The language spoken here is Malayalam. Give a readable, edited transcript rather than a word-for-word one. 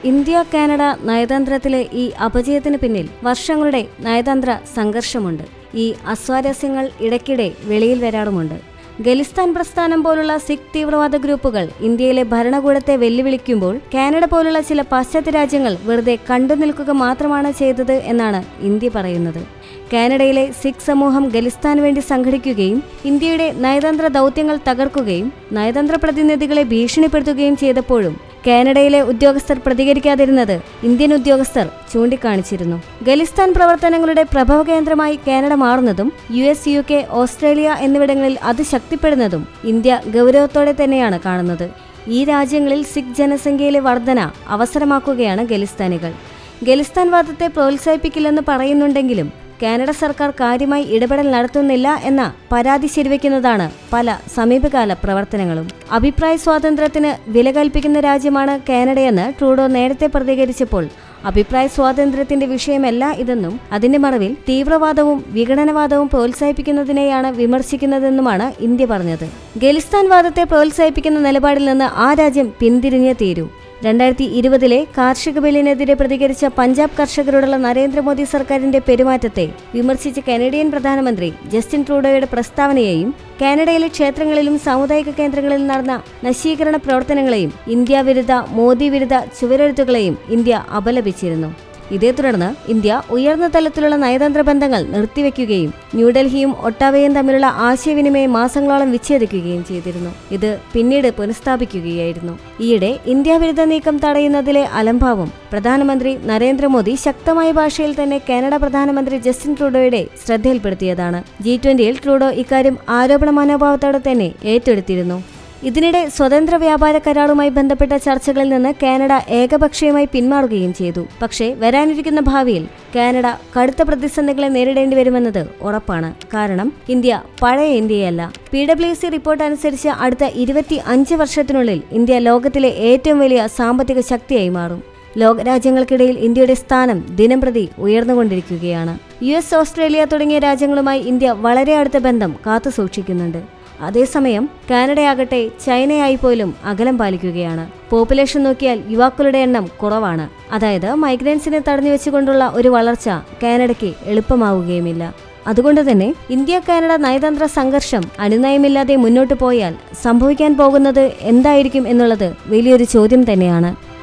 ഇന്ത്യ കാനഡ നയതന്ത്രത്തിലെ ഈ അപജയത്തിന് പിന്നിൽ വർഷങ്ങളുടെ നയതന്ത്ര സംഘർഷമുണ്ട്. ഈ അസ്വാരസ്യങ്ങൾ ഇടയ്ക്കിടെ വെളിയിൽ വരാറുമുണ്ട്. ഖലിസ്ഥാൻ പ്രസ്ഥാനം പോലുള്ള സിഖ് തീവ്രവാദ ഗ്രൂപ്പുകൾ ഇന്ത്യയിലെ ഭരണകൂടത്തെ വെല്ലുവിളിക്കുമ്പോൾ കാനഡ പോലുള്ള ചില പാശ്ചാത്യ രാജ്യങ്ങൾ വെറുതെ കണ്ടുനിൽക്കുക മാത്രമാണ് ചെയ്തത് എന്നാണ് ഇന്ത്യ പറയുന്നത്. കാനഡയിലെ സിഖ് സമൂഹം ഖലിസ്ഥാന് വേണ്ടി സംഘടിക്കുകയും ഇന്ത്യയുടെ നയതന്ത്ര ദൗത്യങ്ങൾ തകർക്കുകയും നയതന്ത്ര പ്രതിനിധികളെ ഭീഷണിപ്പെടുത്തുകയും ചെയ്തപ്പോഴും കാനഡയിലെ ഉദ്യോഗസ്ഥർ പ്രതികരിക്കാതിരുന്നത് ഇന്ത്യൻ ഉദ്യോഗസ്ഥർ ചൂണ്ടിക്കാണിച്ചിരുന്നു. ഖലിസ്ഥാൻ പ്രവർത്തനങ്ങളുടെ പ്രഭവ കേന്ദ്രമായി കാനഡ മാറുന്നതും US, UK, ഓസ്ട്രേലിയ എന്നിവിടങ്ങളിൽ അത് ശക്തിപ്പെടുന്നതും ഇന്ത്യ ഗൗരവത്തോടെ തന്നെയാണ് കാണുന്നത്. ഈ രാജ്യങ്ങളിൽ സിഖ് ജനസംഖ്യയിലെ വർധന അവസരമാക്കുകയാണ് ഖലിസ്ഥാനികൾ. ഖലിസ്ഥാൻ വാദത്തെ പ്രോത്സാഹിപ്പിക്കില്ലെന്ന് പറയുന്നുണ്ടെങ്കിലും കാനഡ സർക്കാർ കാര്യമായി ഇടപെടൽ നടത്തുന്നില്ല എന്ന പരാതി ശരിവെക്കുന്നതാണ് പല സമീപകാല പ്രവർത്തനങ്ങളും. അഭിപ്രായ സ്വാതന്ത്ര്യത്തിന് വില കൽപ്പിക്കുന്ന രാജ്യമാണ് കാനഡയെന്ന് ട്രൂഡോ നേരത്തെ പ്രതികരിച്ചപ്പോൾ അഭിപ്രായ സ്വാതന്ത്ര്യത്തിന്റെ വിഷയമല്ല ഇതെന്നും അതിന്റെ മറവിൽ തീവ്രവാദവും വിഘടനവാദവും പ്രോത്സാഹിപ്പിക്കുന്നതിനെയാണ് വിമർശിക്കുന്നതെന്നുമാണ് ഇന്ത്യ പറഞ്ഞത്. ഖലിസ്ഥാൻ വാദത്തെ പ്രോത്സാഹിപ്പിക്കുന്ന നിലപാടിൽ നിന്ന് ആ രാജ്യം പിന്തിരിഞ്ഞേ തീരൂ. 2020 കാർഷിക ബില്ലിനെതിരെ പ്രതികരിച്ച പഞ്ചാബ് കർഷകരോടുള്ള നരേന്ദ്രമോദി സർക്കാരിന്റെ പെരുമാറ്റത്തെ വിമർശിച്ച കനേഡിയൻ പ്രധാനമന്ത്രി ജസ്റ്റിൻ ട്രൂഡോയുടെ പ്രസ്താവനയെയും കാനഡയിലെ ക്ഷേത്രങ്ങളിലും സാമുദായിക കേന്ദ്രങ്ങളിലും നടന്ന നശീകരണ പ്രവർത്തനങ്ങളെയും ഇന്ത്യ വിരുദ്ധ മോദി വിരുദ്ധ ചുവരെഴുത്തുകളെയും ഇന്ത്യ അപലപിച്ചിരുന്നു. ഇതേ തുടർന്ന് ഇന്ത്യ ഉയർന്ന തലത്തിലുള്ള നയതന്ത്ര ബന്ധങ്ങൾ നിർത്തിവെക്കുകയും ന്യൂഡൽഹിയും ഒട്ടാവയും തമ്മിലുള്ള ആശയവിനിമയം മാസങ്ങളോളം വിച്ഛേദിക്കുകയും ചെയ്തിരുന്നു. ഇത് പിന്നീട് പുനഃസ്ഥാപിക്കുകയായിരുന്നു. ഈയിടെ ഇന്ത്യ വിരുദ്ധ നീക്കം തടയുന്നതിലെ അലംഭാവം പ്രധാനമന്ത്രി നരേന്ദ്രമോദി ശക്തമായ ഭാഷയിൽ തന്നെ കാനഡ പ്രധാനമന്ത്രി ജസ്റ്റിൻ ട്രൂഡോയുടെ ശ്രദ്ധയിൽപ്പെടുത്തിയതാണ്. G20-ൽ ട്രൂഡോ ഇക്കാര്യം ആരോപണ മനോഭാവത്തോടെ തന്നെ ഏറ്റെടുത്തിരുന്നു. ഇതിനിടെ സ്വതന്ത്ര വ്യാപാര കരാറുമായി ബന്ധപ്പെട്ട ചർച്ചകളിൽ നിന്ന് കാനഡ ഏകപക്ഷീയമായി പിന്മാറുകയും ചെയ്തു. പക്ഷേ വരാനിരിക്കുന്ന ഭാവിയിൽ കാനഡ കടുത്ത പ്രതിസന്ധികളെ നേരിടേണ്ടി വരുമെന്നത് ഉറപ്പാണ്. കാരണം ഇന്ത്യ പഴയ ഇന്ത്യയല്ല. PwC റിപ്പോർട്ട് അനുസരിച്ച് അടുത്ത 25 വർഷത്തിനുള്ളിൽ ഇന്ത്യ ലോകത്തിലെ ഏറ്റവും വലിയ സാമ്പത്തിക ശക്തിയായി മാറും. ലോകരാജ്യങ്ങൾക്കിടയിൽ ഇന്ത്യയുടെ സ്ഥാനം ദിനംപ്രതി ഉയർന്നുകൊണ്ടിരിക്കുകയാണ്. US, ഓസ്ട്രേലിയ തുടങ്ങിയ രാജ്യങ്ങളുമായി ഇന്ത്യ വളരെ അടുത്ത ബന്ധം കാത്തുസൂക്ഷിക്കുന്നുണ്ട്. അതേസമയം കാനഡയാകട്ടെ ചൈനയായി പോലും അകലം പാലിക്കുകയാണ്. പോപ്പുലേഷൻ നോക്കിയാൽ യുവാക്കളുടെ എണ്ണം കുറവാണ്. അതായത് മൈഗ്രൻസിനെ തടഞ്ഞു വെച്ചുകൊണ്ടുള്ള ഒരു വളർച്ച കാനഡയ്ക്ക് എളുപ്പമാവുകയുമില്ല. അതുകൊണ്ട് തന്നെ ഇന്ത്യ കാനഡ നയതന്ത്ര സംഘർഷം അനുനയമില്ലാതെ മുന്നോട്ടു പോയാൽ സംഭവിക്കാൻ പോകുന്നത് എന്തായിരിക്കും എന്നുള്ളത് വലിയൊരു ചോദ്യം തന്നെയാണ്.